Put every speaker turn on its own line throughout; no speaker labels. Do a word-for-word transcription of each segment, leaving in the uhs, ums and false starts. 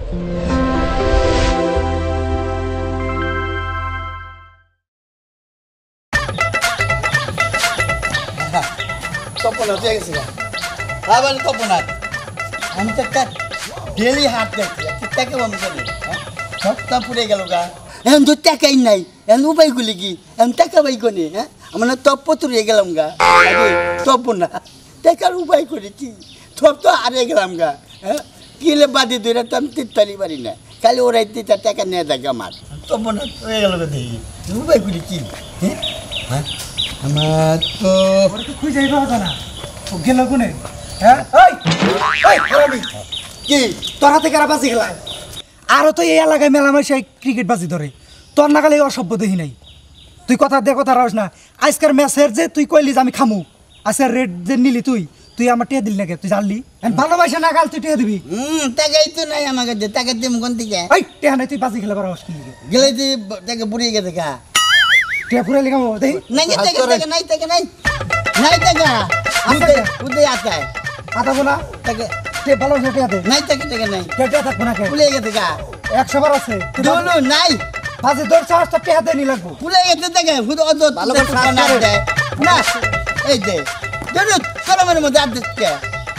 তপনাথ হয়ে গেছে হ্যাঁ বলেন তপনাথ আমি তো একটা ডেলি হাট দেখছি টাকা বন্ধ করি সপ্তাহ পুড়ে গেল গা এখন তো টাকাই নাই এখন উপায় গুলি কি এখন টাকা পাই কোনে হ্যাঁ আমার তপ তুলে গেলাম গা তপনা টাকার উপায় করি কি সব তো হারিয়ে গেলাম গা হ্যাঁ কিলে বাদে ধরে তো আমি তিরতালি পারি না খালি ওরাই তিনটা টাকা নিয়ে থাকে আমার তপনা হয়ে গেল গা দেখি উপায় করি কি হ্যাঁ আমার তো
খুঁজে পাওয়া না ও গেল কোনে হ্যাঁ ওই ওই হারামি
কি
তোর হাতে কারা বাজি খেলায় আরও তো এই এলাকায় মেলামেশাই ক্রিকেট বাজি ধরে তোর নাগালে অসভ্য দেখি নাই তুই কথা দে কথা রাস না আজকের ম্যাচের যে তুই কইলি যে আমি খামু আজকের রেড যে নিলি তুই তুই আমার টিয়া দিলি নাকি তুই জানলি ভালোবাসা না গাল তুই টিয়া দিবি
হুম টাকাই তো নাই আমাকে দে টাকা দিম কোন থেকে
ওই টিয়া নাই তুই বাজি খেলে পারো
গেলে তুই টাকা বুড়িয়ে গেছে গা
টিয়া পুরে লিখাম দেই
নাই টাকা টাকা নাই টাকা নাই নাই টাকা উদে উদে আতায়
আতাবো না
টাকা
টিয়া ভালো টিয়া দে
নাই টাকা টাকা নাই
টিয়া থাকবো না কে
বুড়িয়ে গেছে গা
একশো বার আছে
দোনো নাই
বাজি দৌড় চাষ তো টিয়া দে নি লাগবো
বুড়িয়ে গেছে টাকা হুদ অদ ভালো করে না দে না এই দে দোনো তোর আমার মধ্যে আদ দে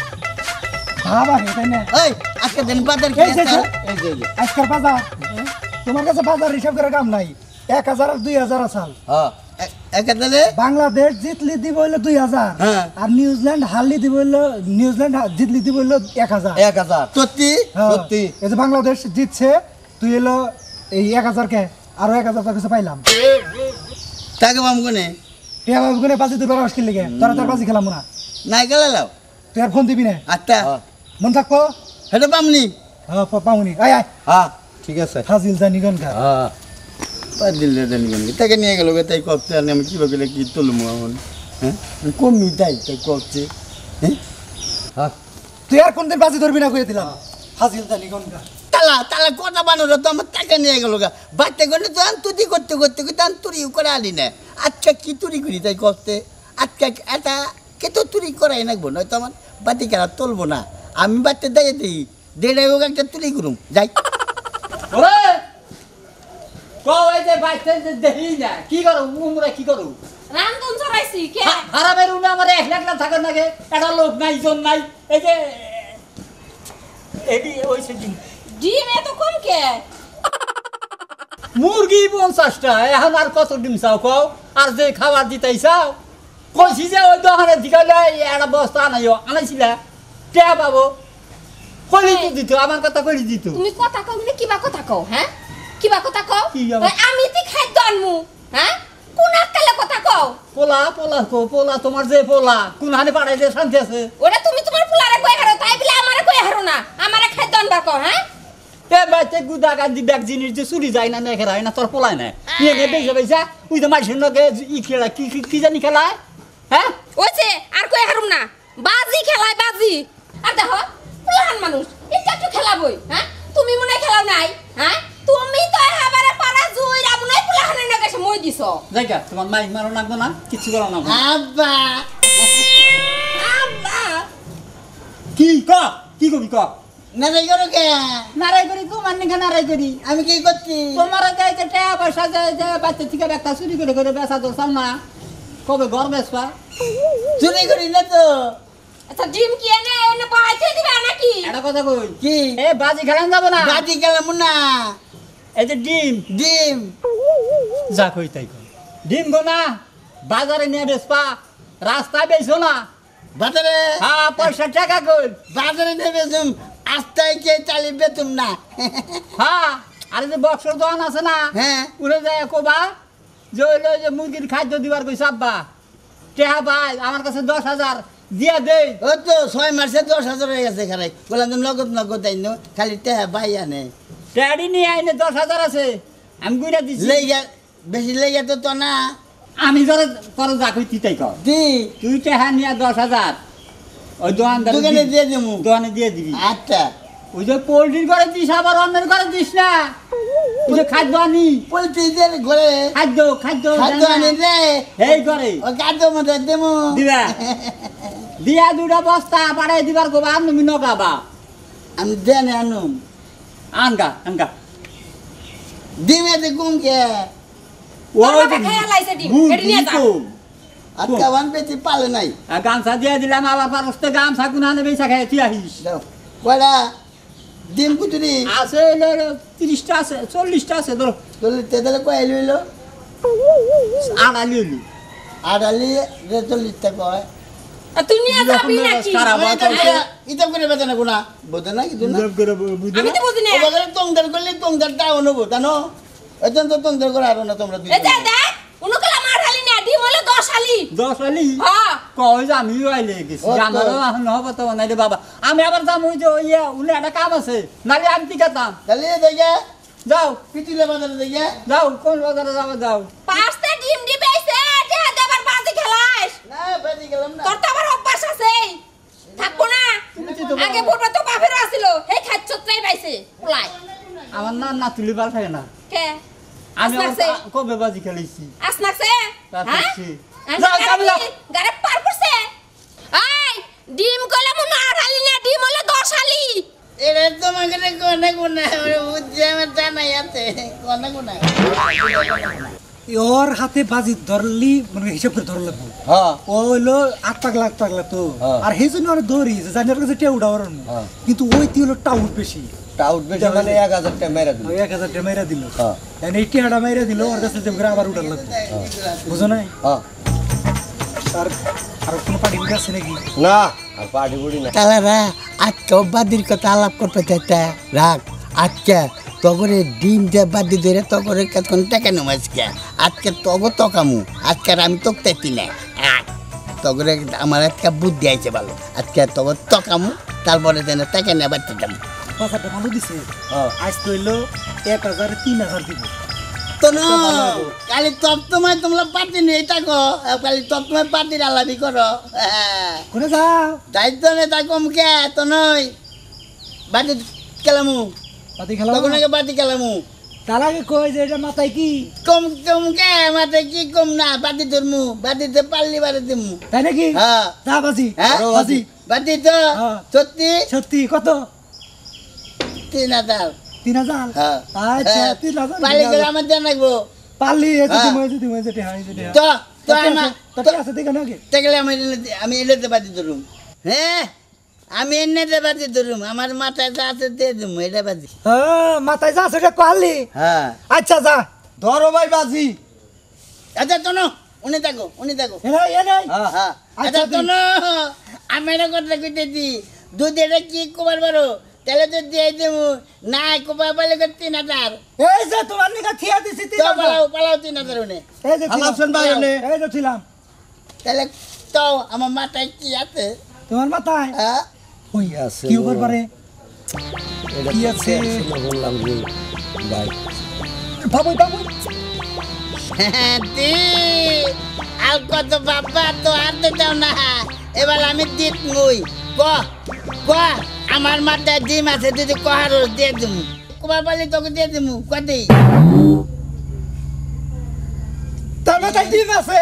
বাবা হে তাই না
ওই আজকে দিন বাজার কি আছে এই যে
আজকের বাজার তোমার কাছে বাজার হিসাব করে কাম নাই এক হাজার আর দুই হাজার আসাল
হ্যাঁ একাদলে
বাংলাদেশ জিতলি দিব হইলো দুই হাজার আর নিউজিল্যান্ড হারলি দিব হইলো নিউজিল্যান্ড জিতলি দিব হইলো এক হাজার
এক হাজার সত্যি সত্যি
এই যে বাংলাদেশ জিতছে তুই এলো এই এক হাজার কে আরো এক হাজার কাছে পাইলাম
টাকা পাম কোনে
টিয়া বাবু কোনে বাজি তুই বারো কিনলে গে তোরা তোর বাজি খেলাম না
নাই গেলাও
তুই আর ফোন দিবি না
আচ্ছা
মন থাকবো
হেটা পামনি
হ্যাঁ পাউনি আয় আয়
হ্যাঁ ঠিক আছে
হাজিল জানি গন খা
হ্যাঁ পার দিলে জানি গন টাকা নিয়ে গেল তাই কপতে আর আমি কিভাবে গেলে কি তুলমু এখন হ্যাঁ কমই তাই তাই কপছে হ্যাঁ হ্যাঁ
তুই আর কোনদিন বাজি ধরবি না কইতে দিলাম হাজিল জানি গন খা
তালা তালা কথা বানোর তো আমার টাকা নিয়ে গেল গা বাচ্চা গনে তো তুতি করতে করতে করতে আমি তুরি করে আলি না আজকে কি তুরি করি তাই করতে আজকে এটা কে তো তুরি করাই নাকবো নয়তো আমার বাতি কেনা তুলবো না আমি বাচ্চা দিয়ে দিই দেড়াই হোক একটা তুলি করুম যাই
কি করো উমরা কি করো
রামদন চড়াইছি কে
হারামের উনি আমার এক লাখ লাখ থাকার নাকি একটা লোক নাই জন নাই এই যে এডি ওইছে ডিম
ডিম এত কম কে
মুরগি পঞ্চাশটা এখন আর কত ডিম চাও কও আর যে খাবার দিতেই চাও কইছি যে ওই দোকানের দিকে একটা বস্তা আনাইও আনাইছিলা কে পাবো কইলি তো দিত আমার কথা কইলি দিত
তুমি কথা কও মানে কিবা কথা কও হ্যাঁ কিবা কথা কও আমি তি খাদ্য আনমু হ্যাঁ কোন আকালে কথা কও
পোলা পোলা কো পোলা তোমার যে পোলা কোন হানে পাড়াইতে শান্তি আছে
ওটা তুমি তোমার পোলারে কই হারো তাই বলে আমারে কই হারো না আমারে খাদ্য আনবা কও হ্যাঁ
এ বাইতে গুদা গান্দি ব্যাগ জিনিস যে চুরি যায় না নেখে রায় না তোর পোলায় না নিয়ে গে বেজে বেজা ওই তো মাইছেন নগে ই খেলা কি কি জানি খেলায় হ্যাঁ
ওইছে আর কই হারুম না বাজি খেলায় বাজি আর দেখো পোলাহান মানুষ এটা একটু খেলাবই হ্যাঁ তুমি মনে খেলাও নাই হ্যাঁ তুমি তো এবারে পারা জুই রাবু নাই পোলাহানের নাকি মই দিছো
জায়গা তোমার মাইক মারো লাগবে না কিছু করো না
আব্বা
আব্বা
কি ক কি কবি ক
নারাই করো কে
নারাই করি কো মানে কেন নারাই করি
আমি কি করছি
তোমার গাইতে টাকা পয়সা যায় যে বাচ্চা থেকে একটা চুরি করে করে বেচা তো সামনা কবে ঘর বেচবা
চুরি করি না তো
আচ্ছা ডিম কি এনে এনে পাইতে দিবা নাকি
এটা কথা কই
কি
এ বাজি খেলান যাব না
বাজি গেলাম না
এই যে ডিম
ডিম
যা কই তাই কই ডিম গো না বাজারে নিয়ে বেচবা রাস্তায় বেচো না
বাজারে
হ্যাঁ পয়সা টাকা কই
বাজারে নেবে তুমি আস্তায় কে চালি বেতুম না
হ্যাঁ আর যে বক্সর দোকান আছে না
হ্যাঁ
উড়ে যায় কোবা যে হইলো যে মুরগির খাদ্য দিবার কইছে আব্বা টেহা ভাই আমার কাছে দশ হাজার দিয়া দে
ও তো ছয় মাসে দশ হাজার হয়ে গেছে খারাই বললাম তুমি নগদ নগদ আইন খালি টেহা বাই আনে
ট্যাডি নিয়ে আইনে দশ হাজার আছে আমি গুইরা দিছি
লেগে বেশি লেগে তো তো না
আমি ধরে তোর যা কই তিতাই কর
দি
তুই টেহা নিয়ে দশ হাজার ওই দোকানদার
দোকানে দিয়ে দেবো
দোকানে দিয়ে দিবি
আচ্ছা
ওই যে পোল্ট্রির ঘরে দিস আবার অন্যের ঘরে দিস না ওই যে খাদ্য আনি
পোলট্রি দিয়ে ঘরে
খাদ্য খাদ্য
খাদ্য আনি রে
এই ঘরে
ও খাদ্য মতো দেবো
দিবা দিয়া দুটা বস্তা পাড়াই দিবার গোবা আমি নগাবা
আমি দেন আনুম
আনগা আনগা
ডিমে দে কম কে
তোর বাবা খাইয়া লাইছে ডিম, এটি নিয়ে যা।
আজকে ওয়ান পেটি পালে নাই
গামছা দিয়ে দিলাম আবার পারস্তে গামছা গুনা নেবে খাই তুই আহিস
দাও কয়টা ডিম কুতুরি
আছে তিরিশটা আছে চল্লিশটা আছে ধর
চল্লিশ তেতালে কয় লইল
আড়ালি হইলি
আড়ালি রে চল্লিশ টাকা হয়
আর তুই নিয়ে যাবি নাকি?
খারাপ
আমি এটা করে ইতাব করে বেতন কোনা বোঝে না কিছু না
আমি তো বুঝি না।
ও বাগারে তংদার করলে তংদার ডাউন হবো জানো এখন তো তংদার করে আরো না তোমরা দুই
এই যে দেখ, উনুকলা মার হালি না, ডিম হলো দশ হালি।
দশ আলি
হ্যাঁ।
কই যে আমি আইলে গেছি
ও তো।
আমারও এখন হবো তো নাই রে বাবা আমি আবার যাম ওই যে ইয়ে উলে একটা কাম আছে নালে আমি টিকাতাম
তাহলে দেখে
যাও
পিটিলে বাজারে দেখে
যাও কোন বাজারে যাবো যাও
পাঁচটা ডিম দিবেইছে, দেহা দেবার বাজি খেলাস।
না বাজি গেলাম না
তোর তো আবার অভ্যাস আছে। থাকবো না। আগে পূর্বে তো বাপের আছিল, এই খাচ্ছত্রাই পাইছে। পুলাই।
আমার না না তুলি পাল থাকে না
কে?
আমি আবার
আসনাকছে?
কা- কবে বাজি খেলেছি
আসনাকছে?
তা
হ্যাঁ?
দেখছি।
আমি
যাও,
গাড়ি-
কামলা।
গাড়ি পার করছে? এই, ডিম কইলে মনে হয় আট হালি না, ডিম হলো দশ হালি।
এটা তোমাকে কোনে কোনে বুঝছি আমার জানাই আছে কোনে কোনে
ওর হাতে বাজি ধরলি মানে হিসাব করে ধরলে
হ্যাঁ
ও হইলো আট পাগলা আট পাগলা তো
হ্যাঁ।
আর সেই জন্য ওরা ধরি যে জানি ওর কাছে টেউডা ওর
হ্যাঁ।
কিন্তু ওই তি হলো টাউট বেশি
টাউট বেশি মানে এক হাজার টাকা মেরা দিল
ওই এক হাজার টাকা মেরা দিল
হ্যাঁ।
এই টিহাটা মেরা দিল ওর কাছে যে করে আবার উঠার লাগবে বুঝো নাই
হ্যাঁ
আর আর কোনো পার্টি আছে নাকি
না আর পার্টি বুড়ি না তারা আজকে বাদির কথা আলাপ করতে চাইতে রাখ আজকে তগরে ডিম দিয়ে বাদি ধরে তগরে কতক্ষণ টাকা নেব আজকে আজকে তগ তকামু আজকে আর আমি তকতেছি না আয়। তগরে আমার একটা বুদ্ধি আইছে ভালো আজকে তগ তকামু তারপরে যেন টাকা নিয়ে বাড়তে যাবো
বাজারটা ভালো দিছে আজ তো হইলো এক হাজার তিন হাজার দিব
তো না কালি তপ তোমায় তোমরা পার্টি নিয়ে থাকো কালি তপ তোমায় পার্টির আলাপি করো হ্যাঁ
কোনে যাও
দায়িত্ব নেই তা কম কে তো নয় বাটি খেলামু
পাতি খেলা
তখন আগে বাটি খেলামু
তার আগে কই যে এটা মাথায় কি
কম কম কে মাঠে কি কম না বাটি ধরমু বাটিতে পাল্লি বাড়ি দিমু
তাই নাকি
হ্যাঁ
যা বাজি
হ্যাঁ
বাজি
বাটি তো
হ্যাঁ।
সত্যি
সত্যি কত
তিন হাজার
তিন হাজার
হ্যাঁ
আচ্ছা তিন হাজার
পাল্লি করে আমার দেন রাখবো
পারলি এসে
হ্যাঁ।
দিমো এসে দিমো এসে টিহা এসে টিহা
তো তো আমার
তো ঠিক আছে দেখে নাকি
দেখলে আমি এলে- আমি এলেতে বাটি ধরুম হ্যাঁ আমি এনেতে বাটি ধরুম আমার মাথায় যা আছে দিয়ে দিমু এটা বাজি
হ্যাঁ মাথায় যা সেটা পারলি
হ্যাঁ
আচ্ছা যা ধরো ভাই বাজি
আচ্ছা শোনো উনি থাকো উনি থাকো
এ নাই এ নাই
হ্যাঁ আচ্ছা শোনো আমি একটা কথা কইতেছি দুধ এটা কি কোবার পারো তাহলে তো দিয়ে দেবো না কোবার পারলে করে তিন হাজার
এই যে তোমার নিকা থিয়া দিছি তিন
তো
হাজার
পালাও পালাও তিন হাজার উনি
এই যে
হালাল শুন ভাই
ছিলাম
ওনে।
এই যে ছিলাম
তাহলে তো আমার মাথায় কি আছে
তোমার মাথায়
হ্যাঁ
ওই আছে কি উপর পারে কি আছে
বললাম যে ভাই
বাবুই বাবুই
দি আর কত বাবা তো আর দাও না এবার আমি দিত মুই ক ক আমার মাথায় ডিম আছে যদি কহার দিয়ে দিমু কোবার পারলে তোকে দিয়ে দিমু কতেই
তার মাথায় ডিম আছে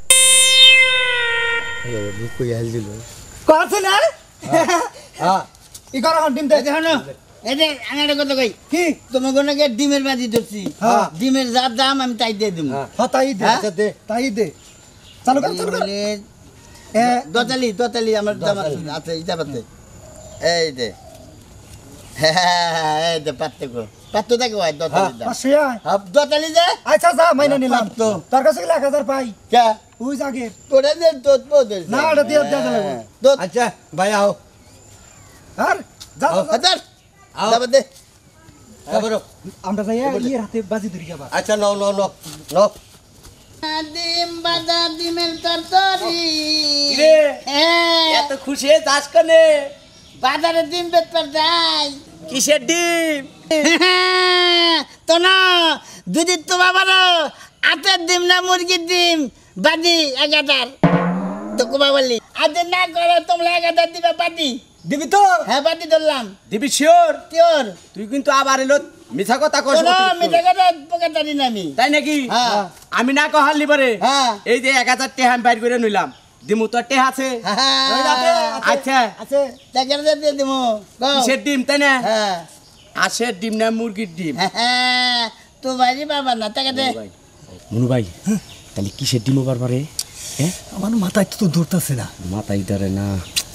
কআছে না
হ্যাঁ
ই করো হন ডিম দে
শোনো এই যে আমি একটা কথা কই
কি
তোমার কোনকে ডিমের বাজি ধরছি
হ্যাঁ।
ডিমের যা দাম আমি তাই দিয়ে দিমু
হ্যাঁ তাই দে
হ্যাঁ?
আচ্ছা দে তাই দে চালু কর চালু কর
বলে
এ
দতালি দতালি আমার দাম আছে আচ্ছা ইটা পাতে এই দে হ্যাঁ এই দে পাতে কো পাত্তো দেখো ভাই দতালি দাম
পাশে আয়
হ্যাঁ দতালি দে
আচ্ছা যা মাইনা নিলাম
তো।
তোর কাছে গেলে এক হাজার পাই
কে
ওই জাগে
তোরা দে তোত পোদে
না, ওটা দিয়ে দেয়া যাবে।
তোত
আচ্ছা ভাই আও
আর যা যা, যা।
হাজার
আও।
দাবা দে
তারপরে
আমরা যাই ইয়ের হাতে বাজি ধরি যাবা
আচ্ছা নাও নাও নাও নাও
ডিম বাজা ডিমের তরকারি
কিরে?
হ্যাঁ
এত খুশি হয়ে যাস কানে
বাজারে ডিম বেচতে যাই
কিসের ডিম
তো না দুধের তো বাবারও আটের ডিম না মুরগির ডিম বাদি এগাটার তো কুবা বললি আজ না করো তোমরা এগাটার দিবে বাদি
দিবি তো
হ্যাঁ বাদি ধরলাম
দিবি শিওর
তোর
তুই কিন্তু আবার এলো মিছা কথা কস
শোনো
অতিরিক্ত।
মিঠা কথা পোকা জানি না আমি
তাই নাকি
হ্যাঁ।
আমি না কহার লিবারে
হ্যাঁ।
এই যে এক হাজার টেহা আমি বাইর করে নিলাম দিমু তোর টেহা আছে
হ্যাঁ,
আচ্ছা
আছে টাকা দিয়ে দিব
কিসের ডিম তাই না
হ্যাঁ
হাঁসের ডিম না মুরগির ডিম?
তো ভাই বাবা না টাকা দে।
মনু ভাই তাহলে কিসের ডিম ওবার পারে? হ্যাঁ
আমার মাথায় তো ধরতেছে না।
মাথায় ধরে না।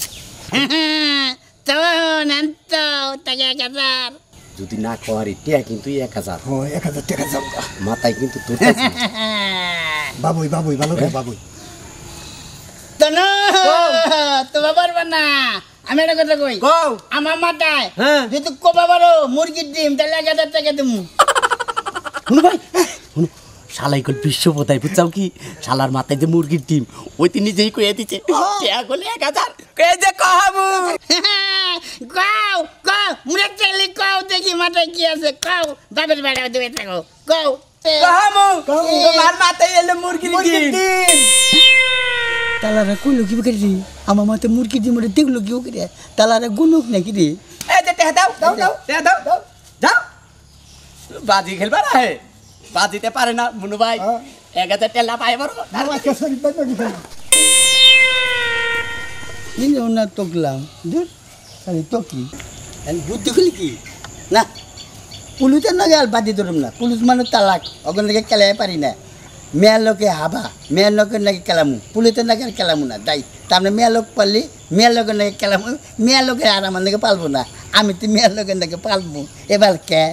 তো নান্ত টাকা এক হাজার।
যদি না খাওয়ারি টিয়া কিন্তু এক হাজার।
ও এক হাজার টাকা যাও।
মাথায় কিন্তু ধরতেছে।
বাবুই বাবুই ভালো করে বাবুই।
তো না তো বাবার বানা আমি একটা কথা কই
কও।
আমার মাথায়
হ্যাঁ।
যদি কোবা বারো মুরগির ডিম তাহলে এক হাজার টাকা দিমু।
মনু ভাই মনু শালাই কল বিশ্ব বোধাই বুঝছাও কি শালার মাথায় যে মুরগির ডিম ওই তিনি নিজেই কয়ে দিচ্ছে টিয়া গলে এক হাজার কয়ে যে কহাবু।
কাও কাও মুরে চাইলে কাও দেখি মাথায় কি আছে কাও বাবার বেড়া দেবে থাকো কাও
কহামু তোমার মাথায় এলো মুরগির ডিম।
তালারা কইলো কি করে রে আমার মাথায় মুরগির ডিম ওরে দেখলো কি করে তালারা গুনুক নাকি রে
এই যে টিয়া দাও দাও দাও টিয়া দাও দাও দাও। বাজি খেলবা না হে বাজিতে পারে না মনু ভাই এক হাজার টেলা পাই বড়
নিন না তকলাম দূর আরে তকলি আমি বুদ্ধি খুলি কি না পুলিশের না গেল বাদি ধরুম না পুলিশ মানে তালাক ওখান থেকে খেলাই পারি না মেয়ের লোকে হাবা মেয়ের লোকের নাকি খেলামু পুলিশের নাকি আর খেলামু না তাই তার মানে মেয়ের লোক পারলি মেয়ের লোকের নাকি খেলামু মেয়ের লোকের আর আমার নাকি পালবো না আমি তো মেয়ের লোকের নাকি পালবো এবার কে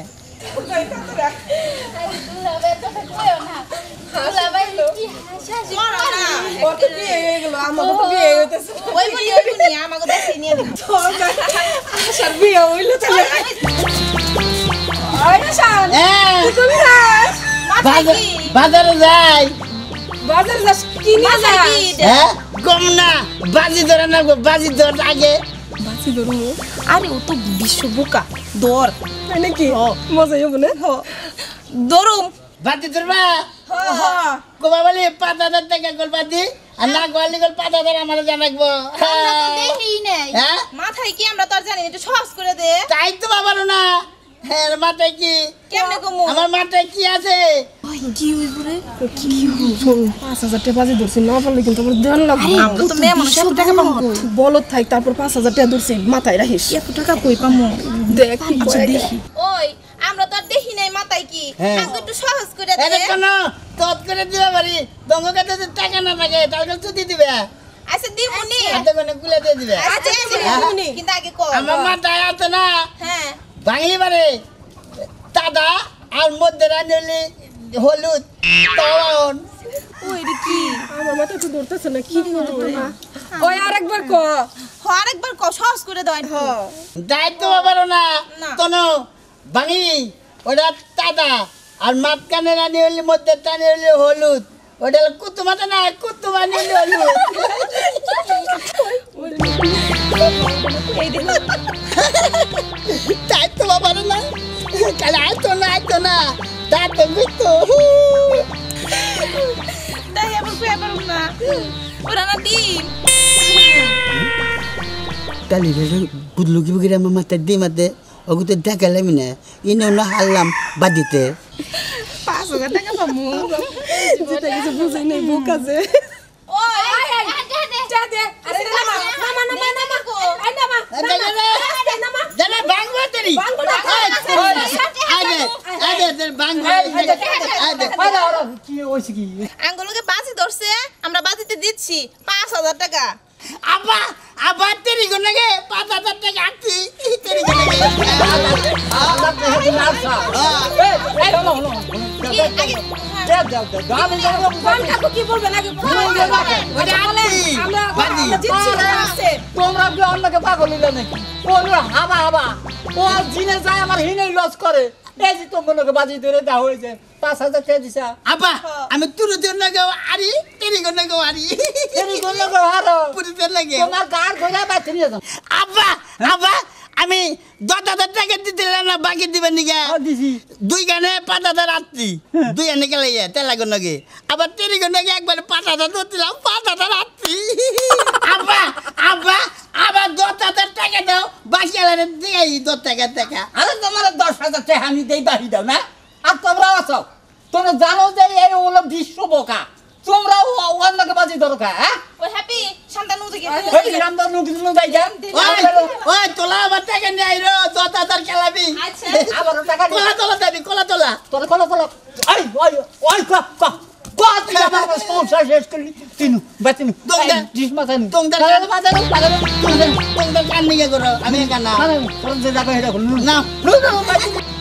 বাজারে যাই
বাজার যাস কি নিয়ে যাস
হ্যাঁ কম না বাজি ধরে না বাজি ধর আগে
বাজি ধরু আরে ও তো বিশ্ব বোকা দর নাকি মজা হবে না দরুম
বাজি ধরবা
হ
কোবা বলি পাঁচ হাজার টাকা গোল বাজি আর না গোয়ালি গোল পাঁচ হাজার আমার জানাকবো হ্যাঁ
মাথায় কি আমরা তো আর জানি না একটু সহজ করে দে
তাই তো বাবারও না হ্যাঁ মাথায় কি
কেমনে কমু
আমার মাথায় কি আছে
কি হইব রে কি হইব পাঁচ হাজার টাকা বাজি ধরছি না পারলে কিন্তু আমার দেন লাগবে আমরা তো মেয়ে মানুষ এত টাকা পাবো বলত থাক তারপর পাঁচ হাজার টাকা ধরছি মাথায় রাখিস এত টাকা কই পামু দেখ আচ্ছা দেখি ওই আমরা তো আর দেখি নাই মাথায় কি আগে একটু সহজ করে দে
এটা কেন তত করে দিবা পারি দঙ্গ কাছে যদি টাকা না থাকে তাহলে চুদি দিবে
আচ্ছা দিমুনি
হাতে কোনে গুলে দিয়ে দিবে
আচ্ছা দিমুনি কিন্তু আগে কর
আমার মাথায় আছে না
হ্যাঁ
বাঙালি বারে দাদা আর মধ্যে রাঁধলি হলুদ তখন
ওই রে কি আমার মাথা তো ধরতেছে না কি করব না ওই আরেকবার ক হ আরেকবার ক সহজ করে দাও হ
দায়িত্ব বাবারও না
না।
তনো বাঙালি ওটা দাদা আর মাঝখানে রানি হলি মধ্যে টানি হলি হলুদ ওটা হলো কুতু মাথা না কুতু বানি হলি হলুদ
এই দেখ
দায়িত্ব বাবারও না কালে আইতো না আইতো না দাঁত গুতো
তাই আবার কই আবার না ওরা না দিন
তালি রে বুদলু কি বগিরা আমার মাথায় দি মাতে ওগু তো দেখালাম না ইনো না হারলাম বাদিতে
পাঁচ হাজার টাকা পাবো যেটা কিছু বুঝাই নাই বুক আছে ওই যা দে আরে নামা নামা নামা নামা আই নামা নামা
জানা বাংলা তেরি
বাংলা না
আদে আদে তোর বাংলা আদে
কি হইছে কি
আঙ্গুলকে বাজি ধরছে আমরা বাজিতে দিচ্ছি পাঁচ হাজার টাকা
আবা আবা তেরি গনগে পাঁচ হাজার টাকা আছি তেরি গনগে
আমরা তো হেদি লালসা এই এই হলো হলো
কি আগে
দাও দাও দাও আমি যাব
কোন কাকু কি বলবেন আগে
ওটা আছি
আমরা
বাদি
আমরা জিতছি আছে
তোমরা কি অন্যকে পাগল হইলে নাকি ওর হাবা হাবা ও জিনে যায় আমার হিনেই লস করে এই যে তোমাকে বাজি ধরে দেওয়া হয়েছে পাঁচ হাজার টাকা দিছা
আবা আমি তুরু জন্য গাও আরি তেরি গন্য গাও আরি
তেরি গন্য গাও হারো
পুরি তেল লাগে
তোমার গার গোজা বাতি নিয়ে যাও
আবা আবা আমি দশ হাজার টাকা দিতে না বাকি দিবেন নিগা
দিছি
দুই গানে পাঁচ হাজার আটটি দুই গানে গেলে তেলা গন্নগে আবার তেরি গন্নগে একবার পাঁচ হাজার ধরছিলাম পাঁচ হাজার আটটি আবা আবা আবার দশ হাজার টাকা দাও বাকি আলারে দিই দশ টাকা টাকা
আরে তোমার দশ হাজার টাকা আমি দেই বাহি দাও না আর তোমরা আছো তোমরা জানো যে এই হলো বিশ্ব বোকা তোমরাও অন্যকে বাজি দরকার হ্যাঁ
ওই হ্যাপি শান্তানু থেকে
ওই রামদার নুকি নুক যাই যান
ওই ওই তোলা আবার টাকা নিয়ে আইরো দশ হাজার খেলাবি
আচ্ছা
আবারও টাকা নিয়ে
কলা তোলা যাবি কলা তোলা
তোর কলা কলা ওই ওই ওই কা কা কত আমার স্পন্সর শেষ করলি তিনু বাতিনু
দং দে।
ডিশ মাথানু
দং দে।
বাজানো বাজানো বাজানো
তোমাদের কান নিয়ে করো আমি কানা
না না তোর যে জায়গা এটা হলো
না
না না